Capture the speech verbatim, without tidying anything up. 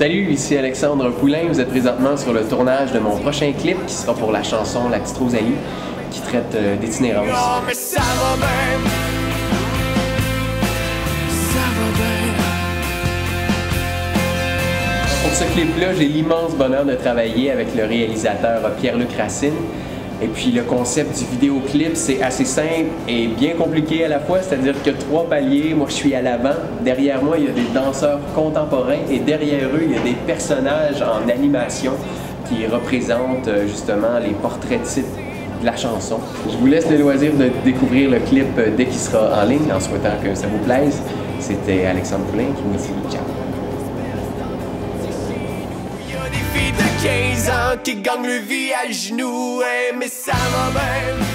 Salut, ici Alexandre Poulain. Vous êtes présentement sur le tournage de mon prochain clip qui sera pour la chanson La Petite Rosalie qui traite euh, d'itinérance. Oh, mais ça va bien. Ça va bien. Pour ce clip-là, j'ai l'immense bonheur de travailler avec le réalisateur Pierre-Luc Racine. Et puis le concept du vidéoclip, c'est assez simple et bien compliqué à la fois, c'est-à-dire que trois paliers, moi je suis à l'avant, derrière moi il y a des danseurs contemporains et derrière eux il y a des personnages en animation qui représentent justement les portraits types de la chanson. Je vous laisse le loisir de découvrir le clip dès qu'il sera en ligne en souhaitant que ça vous plaise. C'était Alexandre Poulain qui vous dit ciao. quinze ans qui gagne le vie à genoux, hey, mais ça va bien.